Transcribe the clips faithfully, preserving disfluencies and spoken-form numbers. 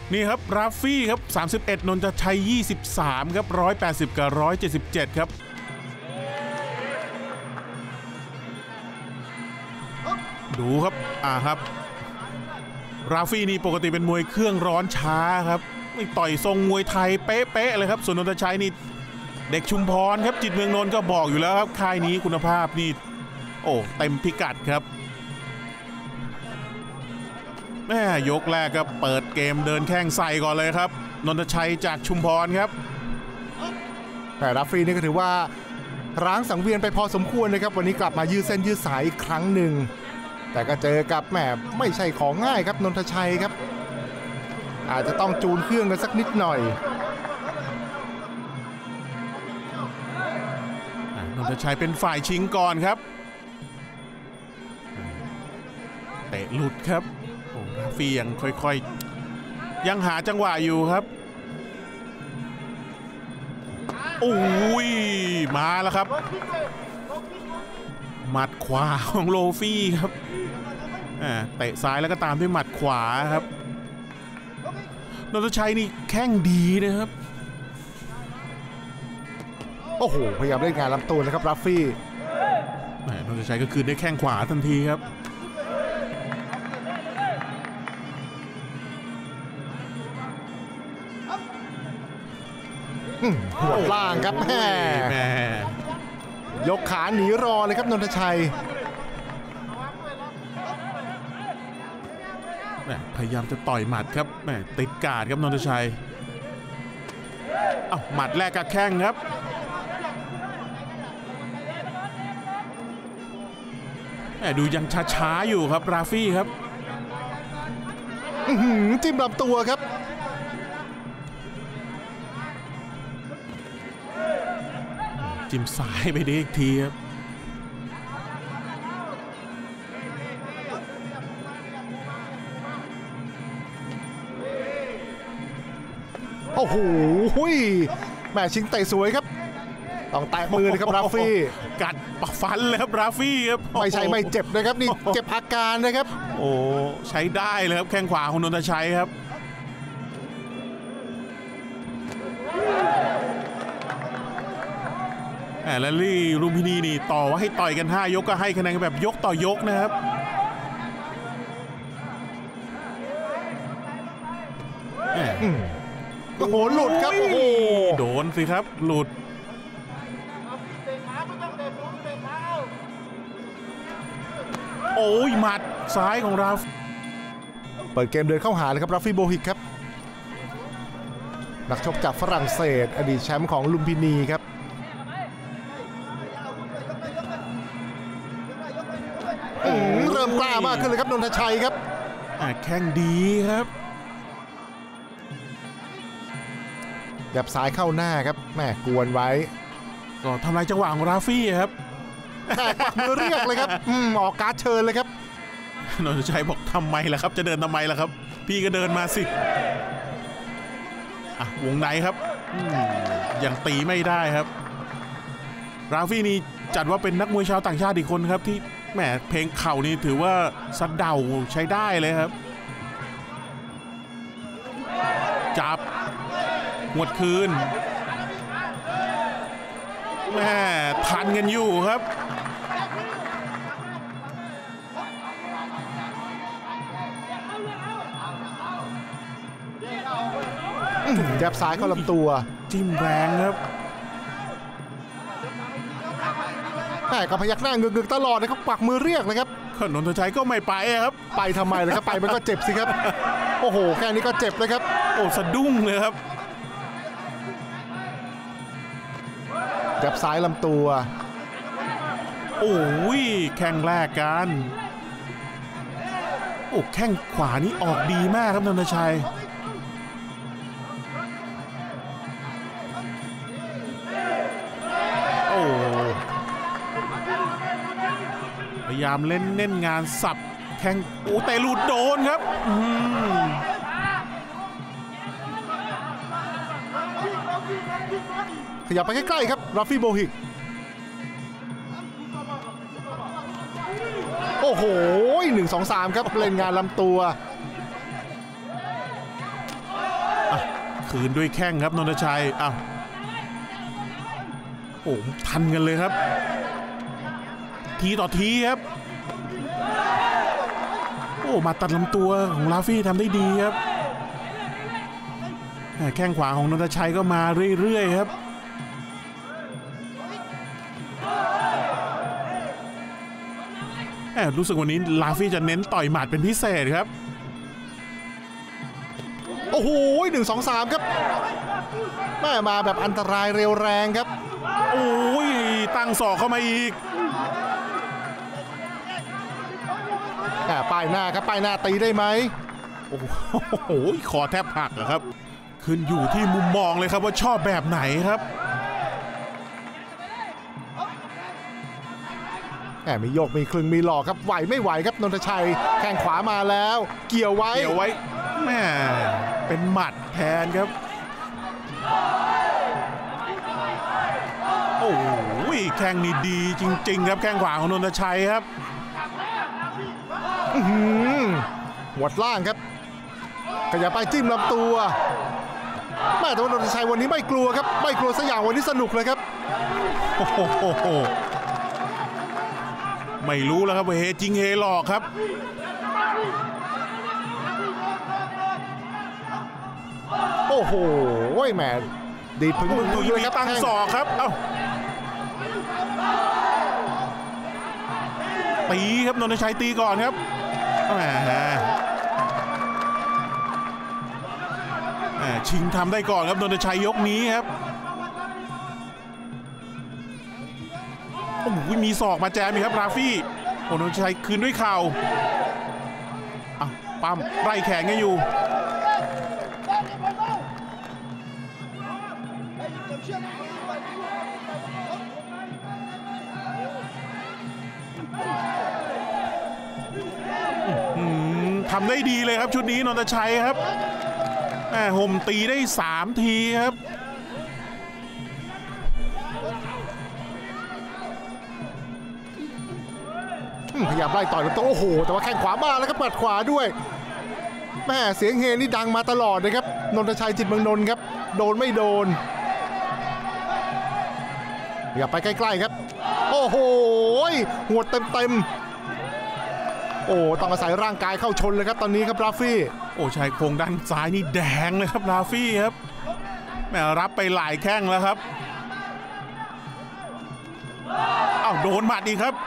นี่ครับราฟฟี่ครับสามสิบเอ็ดนนทชัยยี่สิบสามครับหนึ่งร้อยแปดสิบกับหนึ่งร้อยเจ็ดสิบเจ็ดครับดูครับอ่าครับราฟฟี่นี่ปกติเป็นมวยเครื่องร้อนช้าครับไม่ต่อยทรงมวยไทยเป๊ะๆเลยครับส่วนนนทชัยนี่เด็กชุมพรครับจิตเมืองนนท์ก็บอกอยู่แล้วครับค่ายนี้คุณภาพนี่โอ้เต็มพิกัดครับแม่ยกแรกก็เปิดเกมเดินแข้งใส่ก่อนเลยครับนนทชัยจากชุมพรครับแต่ราฟฟี่นี่ก็ถือว่าร้างสังเวียนไปพอสมควรนะครับวันนี้กลับมายืดเส้นยืดสายอีกครั้งหนึ่งแต่ก็เจอกับแหมไม่ใช่ของง่ายครับนนทชัยครับอาจจะต้องจูนเครื่องกันสักนิดหน่อยนนทชัยเป็นฝ่ายชิงก่อนครับเตะหลุดครับโอ้ราฟฟี่ยังค่อยๆยังหาจังหวะอยู่ครับโอ้ยมาแล้วครับหมัดขวาของโลฟี่ครับเตะซ้ายแล้วก็ตามด้วยหมัดขวาครับนนทชัยนี่แข้งดีนะครับโอ้โหพยายามเล่นงานลำตัวนะครับราฟฟี่นนทชัยก็คืนได้แข้งขวาทันทีครับหัวล่างครับแม่แม่ยกขาหนีรอเลยครับนนทชัยพยายามจะต่อยหมัดครับแม่ติดกาดครับนนทชัยเอ้าหมัดแรกกับแข้งครับแม่ดูยังช้าๆอยู่ครับราฟฟี่ครับจิ้มลำตัวครับจิ้มซ้ายไปได้อีกทีครับโอ้โหแม่ชิงเตะสวยครับต้องแตะมือเลยครับราฟฟี่กัดปะฟันเลยครับราฟฟี่ครับไม่ใช่ไม่เจ็บนะครับนี่เจ็บอาการนะครับโอ้ใช้ได้เลยครับแข้งขวาของนนทชัยครับแหมแล้วลี่ลุมพินีนี่ต่อว่าให้ต่อยกันห้ายกก็ให้คะแนนแบบยกต่อยกนะครับโอ้โหหลุดครับโอ้โหโดนสิครับหลุดโอ้ยหมัดซ้ายของราฟเปิดเกมเดินเข้าหาเลยครับราฟฟี่โบฮิกครับนักชกจากฝรั่งเศสอดีตแชมป์ของลุมพินีครับเริ่มกล้ามากขึ้นเลยครับนนทชัยครับแข้งดีครับยับซ้ายเข้าหน้าครับแม่กวนไว้ก็ทำลายจังหวะของราฟฟี่ครับแต่ปักมือเรียกเลยครับออกการ์ดเชิญเลยครับนนทชัยบอกทำไมล่ะครับจะเดินทำไมล่ะครับพี่ก็เดินมาสิอ่ะวงในครับยังตีไม่ได้ครับราฟฟี่นี่จัดว่าเป็นนักมวยชาวต่างชาติอีกคนครับที่แหมเพลงเข่านี่ถือว่าสัดเดาใช้ได้เลยครับจับหวดคืนแม่ทันกันอยู่ครับยับซ้ายเข้าลำตัวจิ้มแรงครับแม่ก็พยักหน้าเงึกๆตลอดนะครับปักมือเรียกเลยครับนนทชัยก็ไม่ไปครับไปทำไมเลยครับไปมันก็เจ็บสิครับโอ้โหแค่นี้ก็เจ็บเลยครับโอ้สะดุ้งเลยครับยับซ้ายลำตัวโอ้ยแข้งแรกกันโอ้แข้งขวานี่ออกดีมากครับนนทชัยโอ้พยายามเล่นเน้นงานสับแข้งโอ้แต่หลุดโดนครับอืมขยับไปใกล้ๆครับราฟฟี่โบฮิกโอ้โหหนึ่ง สอง สามครับเล่นงานลำตัวคืนด้วยแข้งครับนนทชัยอ้าวโอ้ทันกันเลยครับทีต่อทีครับโอ้มาตัดลำตัวของลาฟี่ทำได้ดีครับแข้งขวาของนนทชัยก็มาเรื่อยๆครับรู้สึกวันนี้ลาฟี่จะเน้นต่อยหมัดเป็นพิเศษครับโอ้โหหนึ่งสองสามครับแม่มาแบบอันตรายเร็วแรงครับโอ้ยตั้งศอกเข้ามาอีกแต่ป้ายหน้าครับป้ายหน้าตีได้ไหมโอ้โหคอแทบหักครับขึ้นอยู่ที่มุมมองเลยครับว่าชอบแบบไหนครับแหมมีโยกมีคลึงมีหลอกครับไหวไม่ไหวครับนนทชัยแข้งขวามาแล้วเกี่ยวไว้เกี่ยวไว้แม่เป็นหมัดแทนครับโอ้ยแข้งนี่ดีจริงๆครับแข้งขวาของนนทชัยครับหัวล่างครับขยับไปจิ้มลำตัวแม่แต่ว่านนทชัยวันนี้ไม่กลัวครับไม่กลัวสักอย่างวันนี้สนุกเลยครับโอ้โหไม่รู้แล้วครับว่าเฮจริงเฮหลอกครับโอ้โหแหมดีดพึ่งมือเลยครับตั้งศอกครับเอ้าตีครับนนทชัยตีก่อนครับแหมชิงทำได้ก่อนครับนนทชัยยกนี้ครับโอ้โหมีศอกมาแจมอีกครับราฟี่โอ้นนทชัยคืนด้วยเข่าอ่ะปั๊มไล่แขนกันอยู่ทำได้ดีเลยครับชุดนี้นนทชัยครับแหมห่มตีได้สามทีครับพยายามไล่ต่อยตัวโอ้โหแต่ว่าแข้งขวามาแล้วก็ปัดขวาด้วยแม่เสียงเฮนี่ดังมาตลอดเลยครับนนทชัยจิตเมืองนนท์ครับโดนไม่โดนอย่าไปใกล้ๆครับโอ้โหหัวเต็มๆโอ้ต้องอาศัยร่างกายเข้าชนเลยครับตอนนี้ครับราฟี่โอ้ชายโครงด้านซ้ายนี่แดงเลยครับราฟี่ครับแม่รับไปหลายแข้งแล้วครับอ้าวโดนหมัดอีกครับ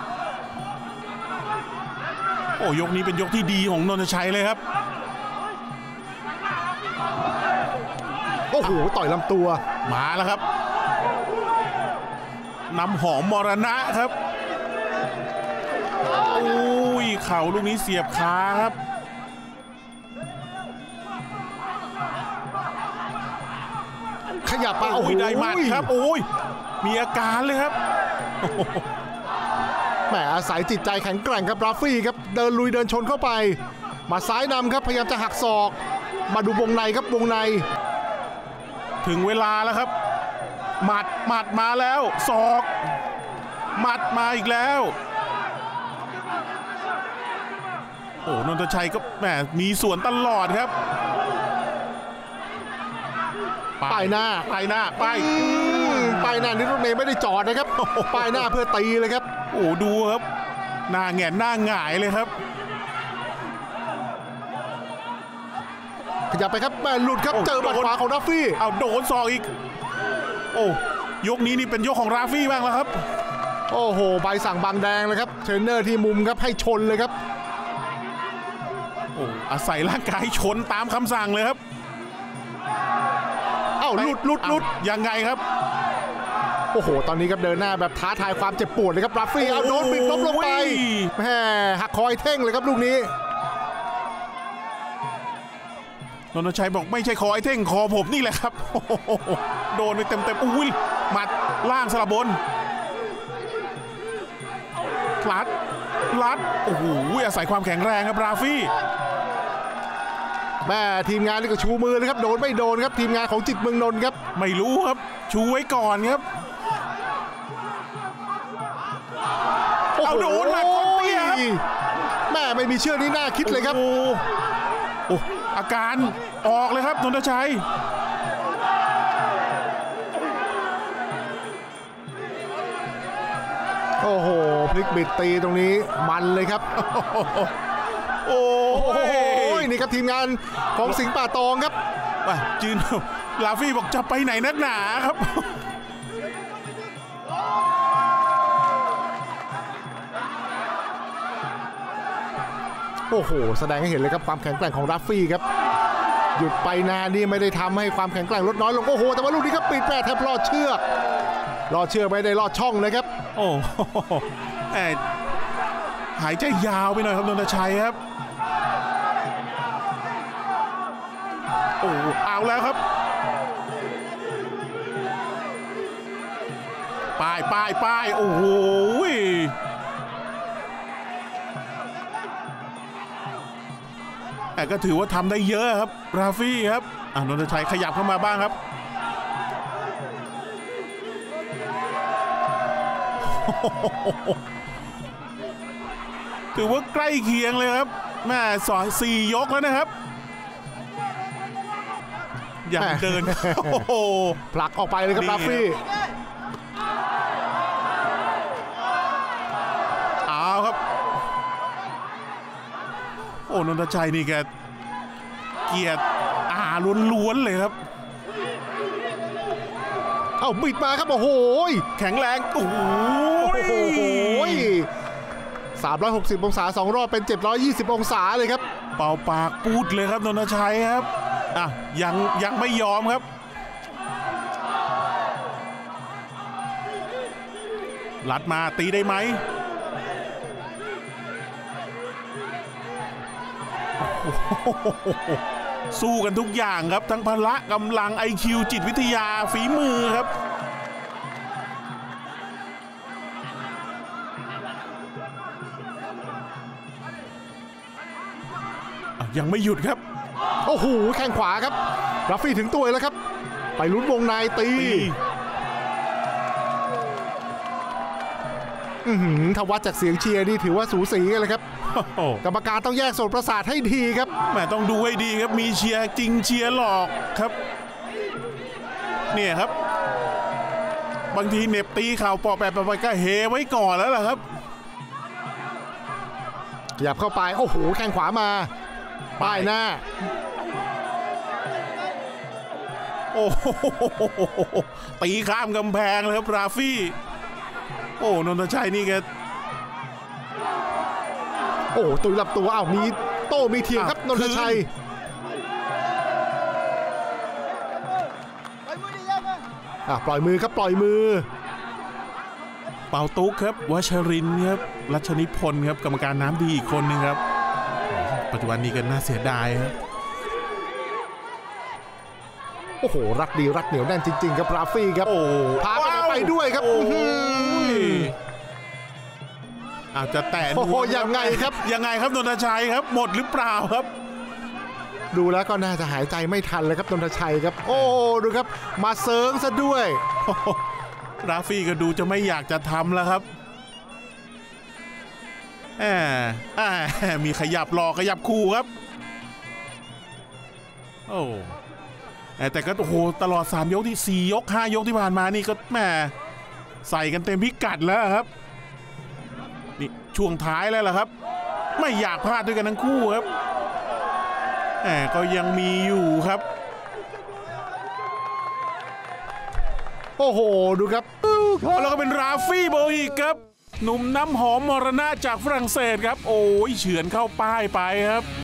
โอ้ยกนี้เป็นยกที่ดีของนนทชัยเลยครับโอ้โหต่อยลำตัวมาแล้วครับน้ำหอมมรณะครับโอ้ยเข่าลูกนี้เสียบขาครับขยับไปโอ้ยได้หมัดครับโอ้ยมีอาการเลยครับแหมอาศัยจิตใจแข็งแกร่งครับราฟี่ครับเดินลุยเดินชนเข้าไปมาซ้ายนำครับพยายามจะหักศอกมาดูวงในครับวงในถึงเวลาแล้วครับหมัดหมัดมาแล้วศอกหมัดมาอีกแล้วโอ้นนทชัยก็แหมมีส่วนตลอดครับป้ายหน้าป้ายหน้าป้ายป้ายหน้านี่รถเมย์ไม่ได้จอดนะครับป้ายหน้าเพื่อตีเลยครับโอ้ดูครับหน้าแง่หน้าหงายเลยครับขยับไปครับแม่หลุดครับเจอบัดขวาของราฟี่เอาโดนศอกอีกโอ้ยกนี้นี่เป็นยกของราฟี่บ้างแล้วครับโอ้โหใบสั่งบางแดงเลยครับเทรนเนอร์ที่มุมครับให้ชนเลยครับโอ้อาศัยร่างกายชนตามคำสั่งเลยครับเอ้าหลุดหลุดหลุดยังไงครับโอ้โหตอนนี้ครับเดินหน้าแบบท้าทายความเจ็บปวดเลยครับราฟี่เอาโดนปิดล้มลงไปแหมหักคอยเท่งเลยครับลูกนี้นนทชัยบอกไม่ใช่คอไอ้เท่งคอผมนี่แหละครับโดนไปเต็มๆอุ้ยหมัดล่างสลับบนลัดลัดโอ้โหอาศัยความแข็งแรงครับราฟี่แม่ทีมงานนี่ก็ชูมือเลยครับโดนไม่โดนครับทีมงานของจิตเมืองนนท์ครับไม่รู้ครับชูไว้ก่อนครับเอาโดนหลักก้นเตี้ยครับแม่ไม่มีเชื่อนี่น่าคิดเลยครับโอ้อาการออกเลยครับนนทชัยโอ้โหพลิกบิดตีตรงนี้มันเลยครับโอ้ยนี่ครับทีมงานของสิงห์ป่าตองครับจืนลาฟี่บอกจะไปไหนนักหนาครับโอ้โหแสดงให้เห็นเลยครับความแข็งแกร่งของราฟฟี่ครับหยุดไปนานนี่ไม่ได้ทำให้ความแข็งแกร่งลดน้อยลงโอ้โหแต่ว่าลูกนี้ครับปิดแปะแทบลอดเชือกลอดเชือกไม่ได้ลอดช่องเลยครับโอ้แหมหายใจยาวไปหน่อยครับนนทชัยครับโอ้เอาแล้วครับป้ายป้ายป้ายโอ้โหแต่ก็ถือว่าทำได้เยอะครับราฟี่ครับอ่านนทชัยขยับเข้ามาบ้างครับถือว่าใกล้เคียงเลยครับแม่สองสี่ยกแล้วนะครับยังเดินโอ้โหผลักออกไปเลยครับราฟี่เอาครับโอ้นนทชัยนี่แกเกียรติอาล้วนๆเลยครับเอ้าบิดมาครับโอ้โหแข็งแรงโอ้โหสามร้อยหกสิบองศาสองรอบเป็นเจ็ดร้อยยี่สิบองศาเลยครับเป่าปากปูดเลยครับนนทชัยครับอ่ะยังยังไม่ยอมครับลัดมาตีได้ไหมสู้กันทุกอย่างครับทั้งพละกำลัง ไอ คิว จิตวิทยาฝีมือครับยังไม่หยุดครับโอ้โหแข้งขวาครับราฟี่ถึงตัวแล้วครับไปลุ้นวงในตีอือหือถ้าวัดจากเสียงเชียร์นี่ถือว่าสูสีกันเลยครับกรรมการต้องแยกโซนประสาทให้ดีครับแม่ต้องดูให้ดีครับมีเชียร์จริงเชียร์หลอกครับเนี่ยครับบางทีเน็บตีเข่าปอแปะไปก็เฮไว้ก่อนแล้วล่ะครับหยับเข้าไปโอ้โหแข้งขวามาป้ายหน้าโอ้ตีข้ามกำแพงเลยครับราฟี่โอ้นนทชัยนี่แกโอ้ตุยหลับตัวอ้าวมีโต้มีเทียงครับนนทชัยอ่ะปล่อยมือครับปล่อยมือเป่าตุ๊กครับวัชรินทร์ครับรัชนิพนธ์ครับกรรมการน้ำดีอีกคนนึงครับปัจจุบันนี้กันน่าเสียดายครับโอ้โหรัดดีรัดเหนียวแน่นจริงๆครับราฟี่ครับโอ้พาไปด้วยครับอาจจะแตะโอ้โหยังไงครับยังไงครับนนทชัยครับหมดหรือเปล่าครับดูแล้วก็น่าจะหายใจไม่ทันเลยครับนนทชัยครับโอ้ดูครับมาเซิร์งซะด้วยราฟี่ก็ดูจะไม่อยากจะทำแล้วครับแหมมีขยับรอขยับคู่ครับโอ้แต่ก็โอ้โหตลอดสามยกที่สี่ยกห้ายกที่ผ่านมานี่ก็แหมใส่กันเต็มพิกัดแล้วครับนี่ช่วงท้ายแล้วล่ะครับไม่อยากพลาดด้วยกันทั้งคู่ครับแหมก็ยังมีอยู่ครับโอ้โหดูครับแล้วก็เป็นราฟี่โบฮิกครับหนุ่มน้ำหอมมรณะจากฝรั่งเศสครับโอ้ยเฉือนเข้าป้ายไปครับ